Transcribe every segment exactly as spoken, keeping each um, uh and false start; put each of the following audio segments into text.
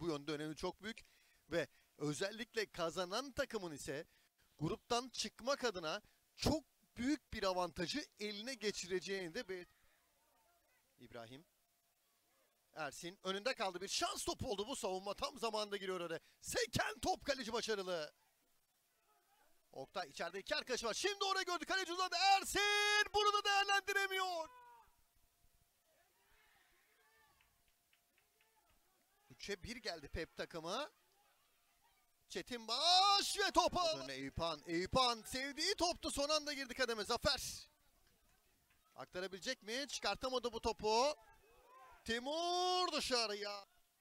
bu yönde önemi çok büyük. Ve özellikle kazanan takımın ise gruptan çıkmak adına çok büyük bir avantajı eline geçireceğini de belirtti. İbrahim. Ersin önünde kaldı, bir şans topu oldu, bu savunma tam zamanında giriyor öyle. Seken top, kaleci başarılı. Oktay içeride iki arkadaşı var. Şimdi oraya gördü, kaleci uzadı. Ersin bunu da değerlendiremiyor. üçe bir geldi Pep takımı. Çetin Baş ve topa. Eyüphan, Eyüphan sevdiği toptu, son anda girdi kademe. Zafer. Aktarabilecek mi? Çıkartamadı bu topu. Timur dışarıya.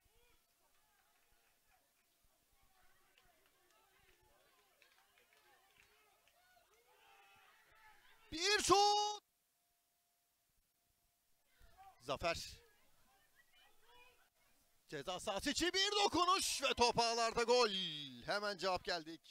Bir şut. Zafer. Ceza sahası içi bir dokunuş ve top ağlarda, gol. Hemen cevap geldik.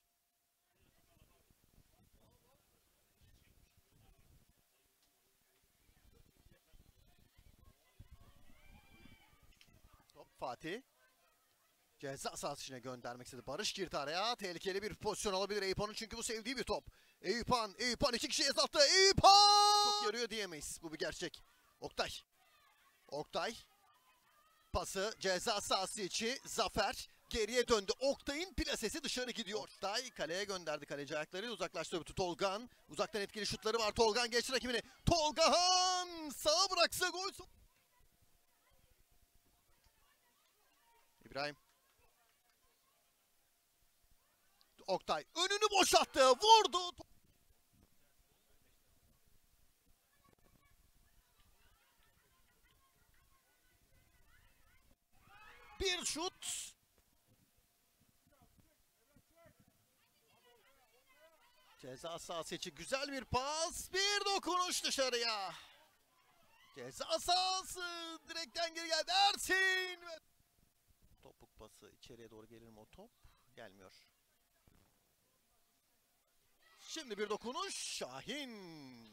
Top Fatih. Ceza sahası içine göndermek istedi. Barış girdi araya. Tehlikeli bir pozisyon alabilir Eyüphan'ın, çünkü bu sevdiği bir top. Eyüphan, Eyüphan iki kişi azalttı. Eyüphan! Çok yarıyor diyemeyiz. Bu bir gerçek. Oktay. Oktay. Pası ceza sahası içi. Zafer geriye döndü. Oktay'ın plasesi dışarı gidiyor. Oktay kaleye gönderdi. Kaleci ayaklarıyla uzaklaştırdı. Tolgan. Uzaktan etkili şutları var. Tolgan geçti rakibini. Tolgahan sağa bıraksa gol. İbrahim. Oktay önünü boşalttı. Vurdu. Bir şut. Ceza sahası için güzel bir pas. Bir dokunuş dışarıya. Ceza sahası direkten geri geldi. Ersin. Topuk pası içeriye doğru gelir mi o top? Gelmiyor. Şimdi bir dokunuş. Şahin.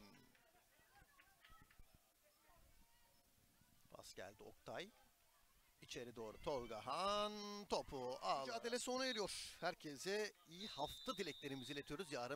Pas geldi Oktay. İçeri doğru Tolgahan topu aldı. Mücadele sona eriyor. Herkese iyi hafta dileklerimizi iletiyoruz. Yarın